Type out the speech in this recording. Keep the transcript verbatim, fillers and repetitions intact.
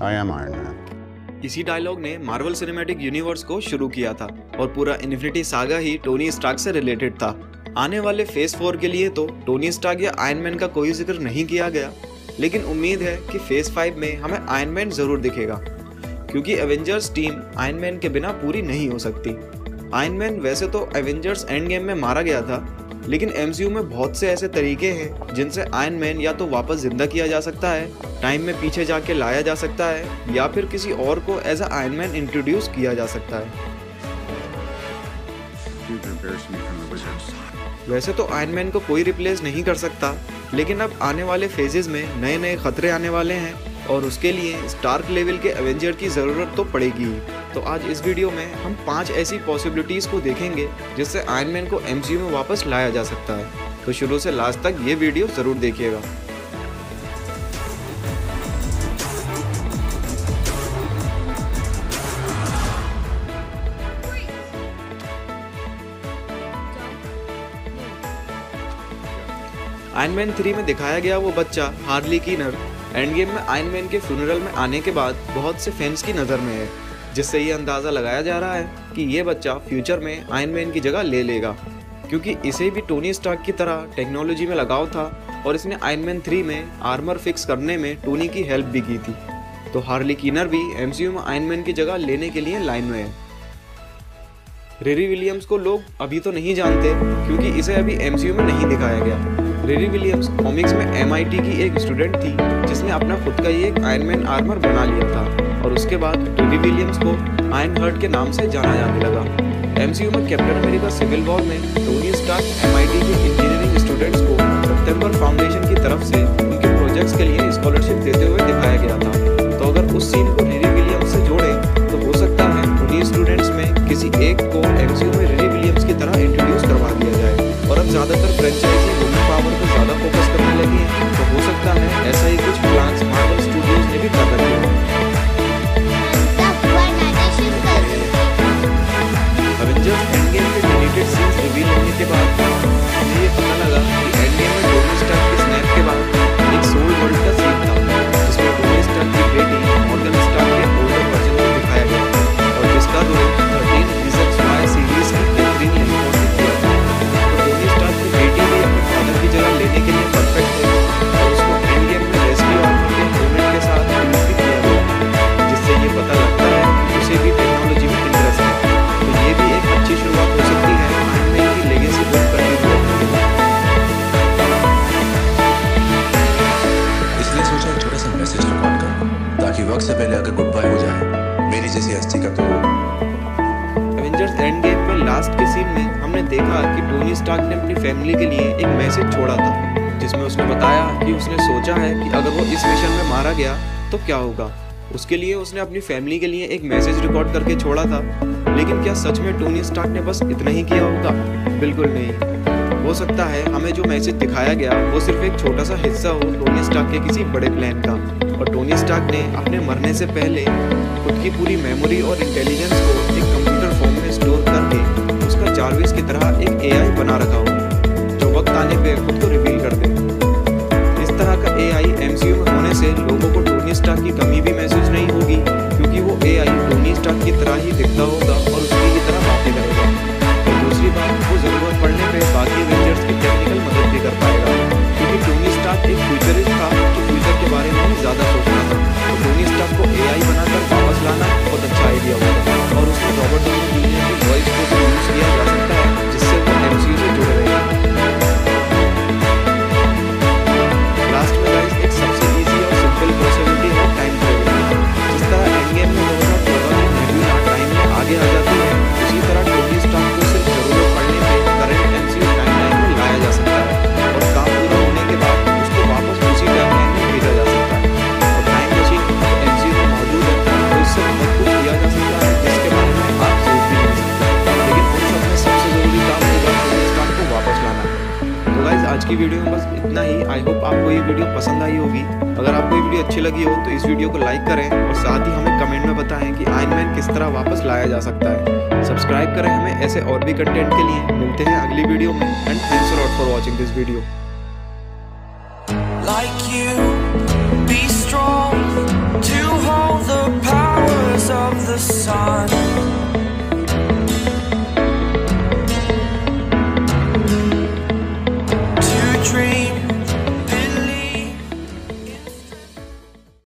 I am Iron Man. इसी dialogue ने Marvel cinematic universe को शुरू किया था और पूरा इन्फिनिटी सागा ही टोनी स्टार्क से रिलेटेड था। आने वाले फेज फोर के लिए तो टोनी स्टार्क या आयरन मैन का कोई जिक्र नहीं किया गया, लेकिन उम्मीद है कि फेज फाइव में हमें आयरन मैन जरूर दिखेगा, क्योंकि एवेंजर्स टीम आयरन मैन के बिना पूरी नहीं हो सकती। आयरन मैन वैसे तो एवेंजर्स एंड गेम में मारा गया था, लेकिन एमसीयू में बहुत से ऐसे तरीके हैं जिनसे आयरन मैन या तो वापस जिंदा किया जा सकता है, टाइम में पीछे जाके लाया जा सकता है, या फिर किसी और को as a Iron Man introduce किया जा सकता है। वैसे तो आयरन मैन को कोई रिप्लेस नहीं कर सकता, लेकिन अब आने वाले फेजेस में नए नए खतरे आने वाले हैं और उसके लिए स्टार्क लेवल के एवेंजर की ज़रूरत तो पड़ेगी। तो आज इस वीडियो में हम पांच ऐसी पॉसिबिलिटीज़ को देखेंगे जिससे आयरन मैन को एमसीयू में वापस लाया जा सकता है। तो शुरू से लास्ट तक ये वीडियो ज़रूर देखिएगा। आयरन मैन थ्री में दिखाया गया वो बच्चा हार्ली कीनर एंड गेम में आयरन मैन के फ्यूनरल में आने के बाद बहुत से फैंस की नज़र में है, जिससे ये अंदाज़ा लगाया जा रहा है कि ये बच्चा फ्यूचर में आयरन मैन की जगह ले लेगा, क्योंकि इसे भी टोनी स्टार्क की तरह टेक्नोलॉजी में लगाव था और इसने आयरन मैन थ्री में आर्मर फिक्स करने में टोनी की हेल्प भी की थी। तो हार्ली कीनर भी एमसीयू में आयरन मैन की जगह लेने के लिए लाइन में है। रिरी विलियम्स को लोग अभी तो नहीं जानते क्योंकि इसे अभी एमसीयू में नहीं दिखाया गया। रिरी विलियम्स कॉमिक्स में एमआईटी की एक स्टूडेंट थी जिसने अपना खुद का ही एक आयरन मैन आर्मर बना लिया था और उसके बाद रिरी विलियम्स को आयरन हर्ट के नाम से जाना जाने लगा। एमसीयू में कैप्टन अमेरिका सिविल वॉर में टोनी स्टार्क एमआईटी के इंजीनियरिंग स्टूडेंट्स को सितंबर फाउंडेशन की तरफ से उनके प्रोजेक्ट्स के लिए स्कॉलरशिप देते हुए दिखाया गया था। तो अगर उस सीन को रिरी विलियम्स से जोड़े तो हो सकता है उन्हीं स्टूडेंट्स में किसी एक को एमसीयू में रिरी विलियम्स की तरह इंट्रोड्यूस करवा दिया जाए। और अब ज़्यादातर फ्रेंचाइजी वुमेन पावर पर ज़्यादा फोकस करने लगी है, तो हो सकता है ऐसा ही कुछ प्लान्स मार्वल स्टूडियोज ने भी कर रखे हैं। एवेंजर्स एंड गेम के डिलीटेड सीन्स रिवील होने के बाद मुझे ये पता लगा कि एंड गेम में टोनी स्टार्क के स्नैप के बाद एक सोल वर्ल्ड का सीन था, जिसमें टोनी स्टार्क की बेटी मॉर्गन स्टार्क के ओल्डर वर्जन को दिखाया गया और जिसका role thirteen reasons why series की कैथरीन लेम्बर्ट ने किया था। लेने के लिए परफेक्ट है और उसको एंड गेम में रेस्क्यू आर्मर के मूवमेंट के साथ यूज भी किया गया, जिससे ये पता लगता है कि उसे भी टेक्नोलॉजी में इंटरेस्ट है। तो ये भी एक अच्छी शुरुआत हो सकती है आयरन मैन की लेगेसी बिल्ड करने की। इसलिए सोचा एक छोटा सा मैसेज रिकॉर्ड कर ताकि वक्त से पहले अगर गुड बाय हो जाए मेरी जैसी हस्ती का तो। एवेंजर्स एंड गेम में लास्ट के सीन में हमने देखा कि टोनी स्टार्क ने अपनी फैमिली के लिए एक मैसेज छोड़ा था, जिसमें उसने बताया कि उसने सोचा है कि अगर वो इस मिशन में मारा गया तो क्या होगा। उसके लिए उसने अपनी फैमिली के लिए एक मैसेज रिकॉर्ड करके छोड़ा था, लेकिन क्या सच में टोनी स्टार्क ने बस इतना ही किया होगा? बिल्कुल नहीं। हो सकता है हमें जो मैसेज दिखाया गया वो सिर्फ एक छोटा सा हिस्सा हो टोनी स्टार्क के किसी बड़े प्लान का, और टोनी स्टार्क ने अपने मरने से पहले खुद की पूरी मेमोरी और इंटेलिजेंस को एक कंप्यूटर फॉर्म में स्टोर करके उसका जार्विस की तरह एक एआई बना रखा हो जो वक्त आने पे खुद को रिवील कर दे। इस तरह का एआई एमसीयू में होने से लोगों को टोनी स्टार्क की कमी भी महसूस नहीं होगी, क्योंकि वो एआई टोनी स्टार्क की तरह ही दिखता होगा और उसकी ही तरह बातें करेगा। और दूसरी बात, वो जरूरत पड़ने पे बाकी एवेंजर्स की टेक्निकल मदद भी कर पाएगा, क्योंकि टोनी स्टार्क एक फ्यूचरिस्ट था जो फ्यूचर के बारे में ही ज़्यादा सोचना था। तो टोनी स्टार्क को एआई बनाकर वापस लाना बहुत अच्छा आइडिया होगा और उसमें रॉबर्ट डाउनी जूनियर की वॉइस को भी यूज़ किया जा सकता है, जिससे वो एमसीयू से जुड़े रहेंगे। लास्ट में गाइस एक सबसे इजी और सिंपल पॉसिबिलिटी है टाइम ट्रैवल। जिस तरह एंड गेम में दो हज़ार चौदह में नेबुला टाइम में आगे आ जाती है, उसी तरह टोनी स्टार्क को सिर्फ जरूरत पड़ने पे करंट एमसीयू टाइमलाइन में लाया जा सकता है और काम पूरा होने के बाद उसको वापस उसी टाइमलाइन में भेजा जा सकता है। और टाइम मशीन एमसीयू में मौजूद है तो इससे बहुत कुछ किया जा सकता है जिसके बारे में आप सोच भी नहीं सकते, लेकिन उन सब में सबसे जरूरी काम होगा टोनी स्टार्क को वापस लाना। तो गाइस आज की वीडियो में बस इतना ही। आई होप आपको ये वीडियो पसंद आई होगी। अगर आपको ये वीडियो अच्छी लगी हो तो इस वीडियो को लाइक करें और साथ ही हमें कमेंट में बताएं कि आयरन मैन किस तरह वापस लाया जा सकता है। सब्सक्राइब करें हमें ऐसे और भी कंटेंट के लिए। मिलते हैं अगली वीडियो में and thanks a lot for watching this video. Like you, be strong.